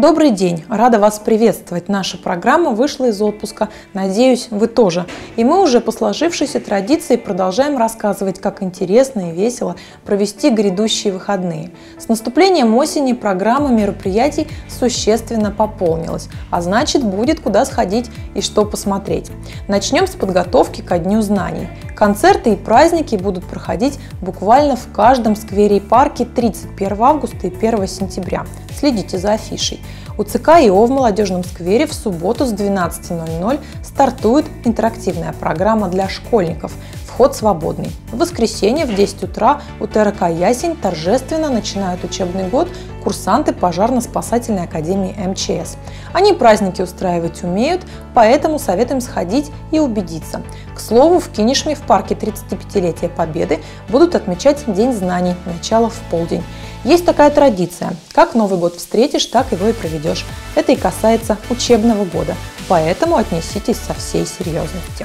Добрый день! Рада вас приветствовать. Наша программа вышла из отпуска. Надеюсь, вы тоже. И мы уже по сложившейся традиции продолжаем рассказывать, как интересно и весело провести грядущие выходные. С наступлением осени программа мероприятий существенно пополнилась, а значит, будет куда сходить и что посмотреть. Начнем с подготовки ко Дню знаний. Концерты и праздники будут проходить буквально в каждом сквере и парке 31 августа и 1 сентября. Следите за афишей. У ЦК ИО в Молодежном сквере в субботу с 12:00 стартует интерактивная программа для школьников. Вход свободный. В воскресенье в 10 утра у ТРК «Ясень» торжественно начинают учебный год курсанты Пожарно-спасательной академии МЧС. Они праздники устраивать умеют, поэтому советуем сходить и убедиться. К слову, в Кинешме в парке 35-летия Победы будут отмечать День знаний, начало в полдень. Есть такая традиция. Как Новый год встретишь, так его и проведешь. Это и касается учебного года, поэтому отнеситесь со всей серьезностью.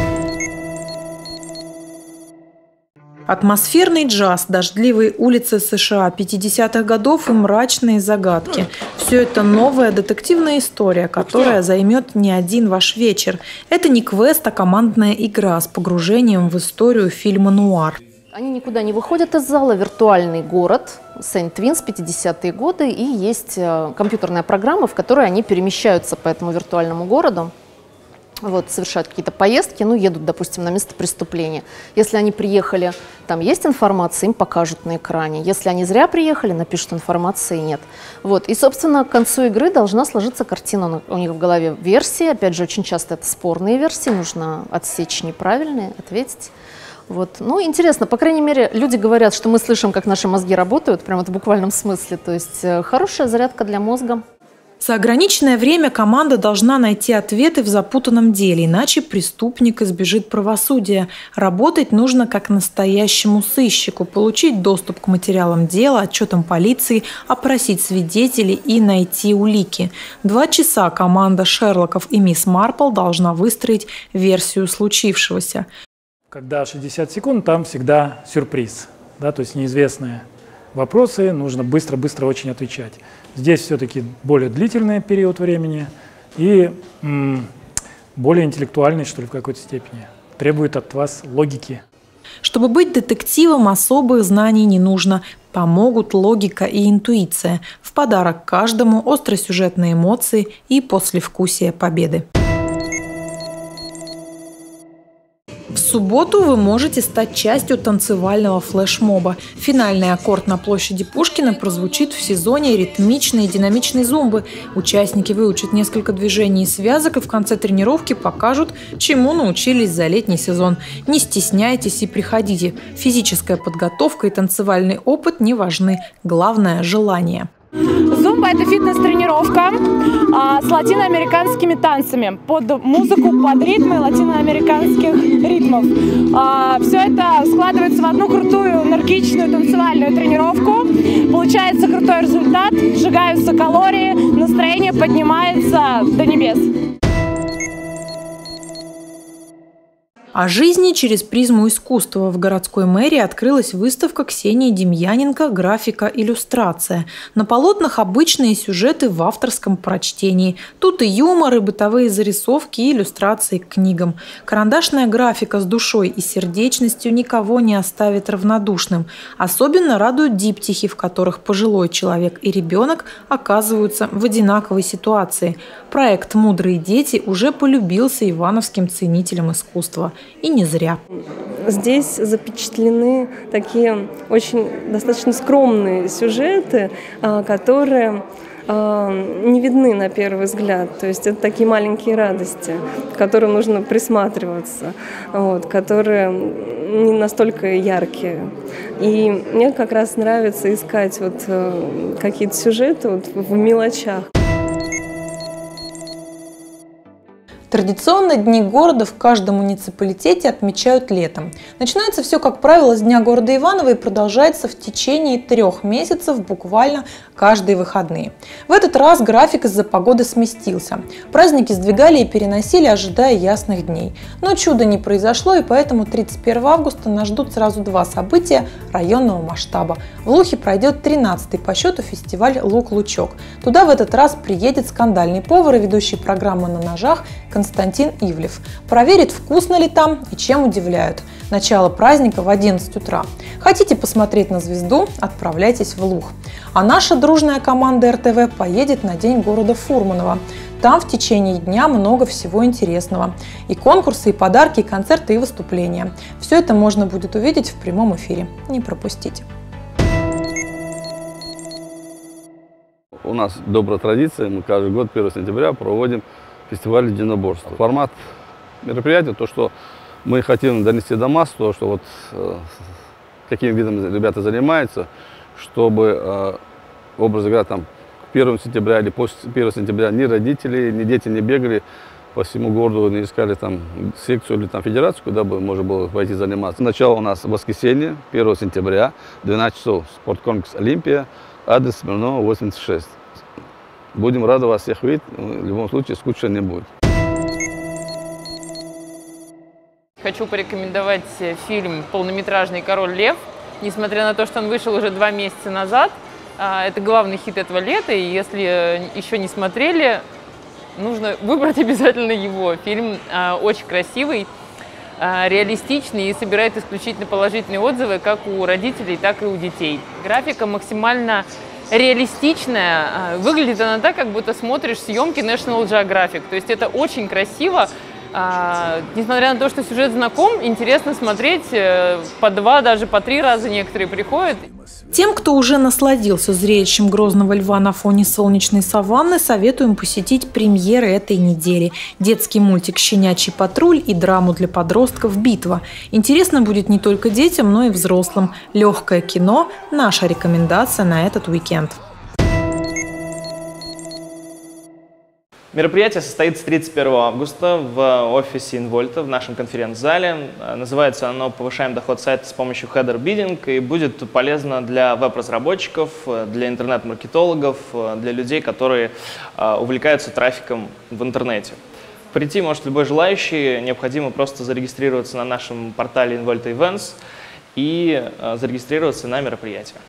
Атмосферный джаз, дождливые улицы США 50-х годов и мрачные загадки. Все это новая детективная история, которая займет не один ваш вечер. Это не квест, а командная игра с погружением в историю фильма «Нуар». Они никуда не выходят из зала. Виртуальный город Сент-Твинс, 50-е годы, и есть компьютерная программа, в которой они перемещаются по этому виртуальному городу. Вот, совершают какие-то поездки, едут, допустим, на место преступления. Если они приехали, там есть информация, им покажут на экране. Если они зря приехали, напишут, информации нет. Вот. И, собственно, к концу игры должна сложиться картина у них в голове. Версии, опять же, очень часто это спорные версии, нужно отсечь неправильные, ответить. Вот. Интересно, по крайней мере, люди говорят, что мы слышим, как наши мозги работают, прямо в буквальном смысле. То есть хорошая зарядка для мозга. За ограниченное время команда должна найти ответы в запутанном деле, иначе преступник избежит правосудия. Работать нужно как настоящему сыщику, получить доступ к материалам дела, отчетам полиции, опросить свидетелей и найти улики. 2 часа команда Шерлоков и мисс Марпл должна выстроить версию случившегося. Когда 60 секунд, там всегда сюрприз, то есть неизвестные вопросы, нужно быстро-быстро очень отвечать. Здесь все-таки более длительный период времени и более интеллектуальный, что ли, в какой-то степени. Требует от вас логики. Чтобы быть детективом, особых знаний не нужно. Помогут логика и интуиция. В подарок каждому остросюжетные эмоции и послевкусие победы. В субботу вы можете стать частью танцевального флешмоба. Финальный аккорд на площади Пушкина прозвучит в сезоне ритмичной и динамичной зумбы. Участники выучат несколько движений и связок и в конце тренировки покажут, чему научились за летний сезон. Не стесняйтесь и приходите. Физическая подготовка и танцевальный опыт не важны. Главное – желание. Зумба – это фитнес-тренировка с латиноамериканскими танцами, под музыку, под ритмы латиноамериканских ритмов. Все это складывается в одну крутую, энергичную танцевальную тренировку. Получается крутой результат, сжигаются калории, настроение поднимается до небес. О жизни через призму искусства в городской мэрии открылась выставка Ксении Демьяненко «Графика. Иллюстрация». На полотнах обычные сюжеты в авторском прочтении. Тут и юмор, и бытовые зарисовки, и иллюстрации к книгам. Карандашная графика с душой и сердечностью никого не оставит равнодушным. Особенно радуют диптихи, в которых пожилой человек и ребенок оказываются в одинаковой ситуации. Проект «Мудрые дети» уже полюбился ивановским ценителям искусства. И не зря. Здесь запечатлены такие достаточно скромные сюжеты, которые не видны на первый взгляд. То есть это такие маленькие радости, к которым нужно присматриваться, которые не настолько яркие. И мне как раз нравится искать какие-то сюжеты в мелочах. Традиционно Дни города в каждом муниципалитете отмечают летом. Начинается все, как правило, с Дня города Иваново и продолжается в течение 3 месяцев, буквально каждые выходные. В этот раз график из-за погоды сместился. Праздники сдвигали и переносили, ожидая ясных дней. Но чуда не произошло, и поэтому 31 августа нас ждут сразу 2 события районного масштаба. В Лухе пройдет 13-й по счету фестиваль «Лук-Лучок». Туда в этот раз приедет скандальный повар и ведущий программы «На ножах» Константин Ивлев. Проверит, вкусно ли там и чем удивляют. Начало праздника в 11 утра. Хотите посмотреть на звезду? Отправляйтесь в Луг. А наша дружная команда РТВ поедет на День города Фурманова. Там в течение дня много всего интересного. И конкурсы, и подарки, и концерты, и выступления. Все это можно будет увидеть в прямом эфире. Не пропустите. У нас добрая традиция, мы каждый год 1 сентября проводим фестиваль единоборства. Формат мероприятия, то, что мы хотим донести до масс, то, что вот каким видом ребята занимаются, чтобы, образно говоря, там, к 1 сентября или после 1 сентября ни родители, ни дети не бегали по всему городу, не искали там секцию или там федерацию, куда бы можно было пойти заниматься. Начало у нас воскресенье, 1 сентября, 12 часов, спорткомплекс «Олимпия», адрес Смирнова, 86. Будем рады вас всех видеть, в любом случае скучно не будет. Хочу порекомендовать фильм «Полнометражный король лев». Несмотря на то, что он вышел уже 2 месяца назад, это главный хит этого лета, и если еще не смотрели, нужно выбрать обязательно его. Фильм очень красивый, реалистичный и собирает исключительно положительные отзывы как у родителей, так и у детей. Графика максимально реалистичная, выглядит она так, как будто смотришь съемки National Geographic, то есть это очень красиво. Несмотря на то, что сюжет знаком, интересно смотреть, по 2, даже по 3 раза некоторые приходят. Тем, кто уже насладился зрелищем грозного льва на фоне солнечной саванны, советуем посетить премьеры этой недели. Детский мультик «Щенячий патруль» и драму для подростков «Битва». Интересно будет не только детям, но и взрослым. Легкое кино – наша рекомендация на этот уикенд. Мероприятие состоится 31 августа в офисе Инвольта в нашем конференц-зале. Называется оно «Повышаем доход сайта с помощью header bidding» и будет полезно для веб-разработчиков, для интернет-маркетологов, для людей, которые увлекаются трафиком в интернете. Прийти может любой желающий, необходимо просто зарегистрироваться на нашем портале Involta Events и зарегистрироваться на мероприятие.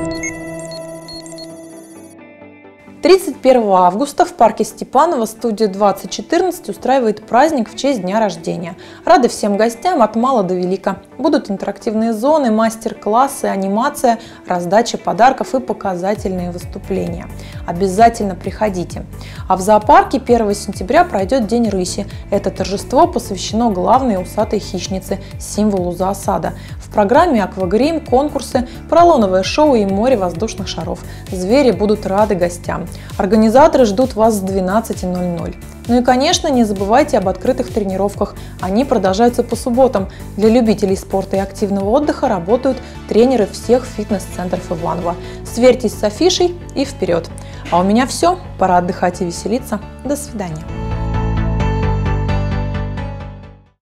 31 августа в парке Степанова студия 2014 устраивает праздник в честь дня рождения. Рады всем гостям от мала до велика. Будут интерактивные зоны, мастер-классы, анимация, раздача подарков и показательные выступления. Обязательно приходите. А в зоопарке 1 сентября пройдет День рыси. Это торжество посвящено главной усатой хищнице, символу зоосада. В программе аквагрим, конкурсы, поролоновое шоу и море воздушных шаров. Звери будут рады гостям. Организаторы ждут вас с 12:00. Ну и, конечно, не забывайте об открытых тренировках. Они продолжаются по субботам. Для любителей спорта и активного отдыха работают тренеры всех фитнес-центров Иваново. Сверьтесь с афишей и вперед! А у меня все. Пора отдыхать и веселиться. До свидания.